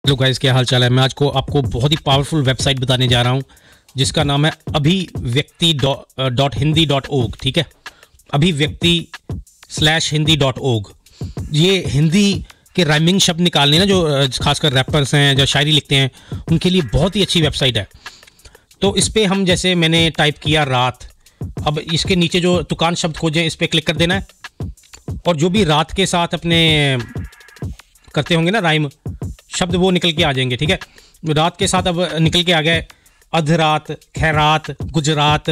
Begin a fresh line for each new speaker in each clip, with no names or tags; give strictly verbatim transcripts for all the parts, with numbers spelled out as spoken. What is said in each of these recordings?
Hello guys, क्या हाल चाल है। मैं आज को आपको बहुत ही पावरफुल वेबसाइट बताने जा रहा हूँ जिसका नाम है अभिव्यक्ति डॉट हिंदी डॉट ओग। ठीक है, अभिव्यक्ति स्लैश हिंदी डॉट ओग। ये हिंदी के राइमिंग शब्द निकालने ना, जो खासकर रैपर्स हैं जो शायरी लिखते हैं, उनके लिए बहुत ही अच्छी वेबसाइट है। तो इस पर हम, जैसे मैंने टाइप किया रात, अब इसके नीचे जो तुकान शब्द खोजें इस पर क्लिक कर देना है और जो भी रात के साथ अपने करते होंगे ना राइम शब्द, वो निकल के आ जाएंगे। ठीक है, रात के साथ अब निकल के आ गए अधरात, खैरात, गुजरात,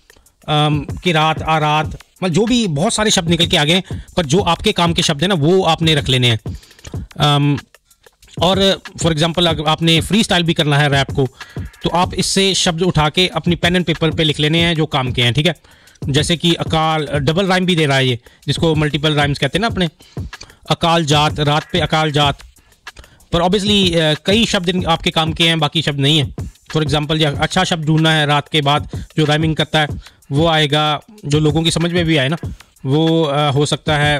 किरात, आरात, मतलब जो भी बहुत सारे शब्द निकल के आ गए। पर जो आपके काम के शब्द हैं ना, वो आपने रख लेने हैं। um, और फॉर एग्जांपल अगर आपने फ्री स्टाइल भी करना है रैप को, तो आप इससे शब्द उठा के अपनी पेन एंड पेपर पे लिख लेने हैं जो काम के हैं। ठीक है, जैसे कि अकाल, डबल राइम भी दे रहा है ये, जिसको मल्टीपल राइम्स कहते हैं ना अपने। अकाल जात, रात पे अकाल जात। पर ऑब्वियसली कई शब्द आपके काम के हैं, बाकी शब्द नहीं है। फॉर एग्जांपल अच्छा शब्द ढूंढना है रात के बाद जो राइमिंग करता है, वो आएगा जो लोगों की समझ में भी आए ना। वो आ, हो सकता है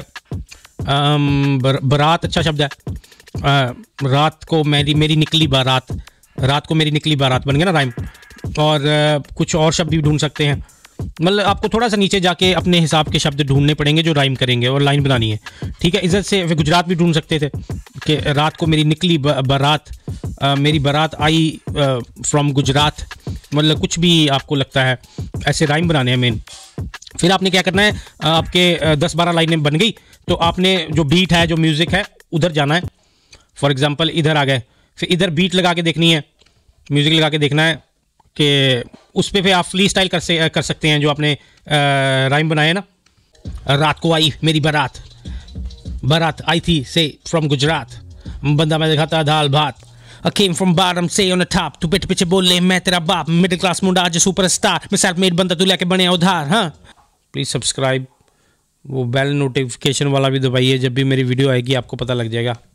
आम, बर, बरात अच्छा शब्द है। आ, रात को मेरी मेरी निकली बारात, रात को मेरी निकली बारात बन गया ना राइम। और आ, कुछ और शब्द भी ढूंढ सकते हैं। मतलब आपको थोड़ा सा नीचे जाके अपने हिसाब के शब्द ढूंढने पड़ेंगे जो राइम करेंगे और लाइन बनानी है। ठीक है, इधर से गुजरात भी ढूंढ सकते थे कि रात को मेरी निकली बारात, आ, मेरी बारात आई फ्रॉम गुजरात। मतलब कुछ भी आपको लगता है, ऐसे राइम बनाने हैं मेन। फिर आपने क्या करना है, आपके दस बारह लाइनें बन गई तो आपने जो बीट है, जो म्यूज़िक है, उधर जाना है। फॉर एग्जाम्पल इधर आ गए, फिर इधर बीट लगा के देखनी है, म्यूज़िक लगा के देखना है कि उस पे फिर आप फ्री स्टाइल कर से कर सकते हैं जो आपने राइम बनाए ना। रात को आई मेरी बारात, बारात आई थी से फ्रॉम गुजरात, बंदा मैं देखा था दाल भात। I came from bottom, say on the top, तू पिट पिछे बोले मैं तेरा बाप, मिडिल क्लास मुंडा आज सुपर स्टार, मैं सेल्फ मेड बंदा तू लेके बने उधार। हाँ, प्लीज़ सब्सक्राइब, वो बेल नोटिफिकेशन वाला भी दबाइए, जब भी मेरी वीडियो आएगी आपको पता लग जाएगा।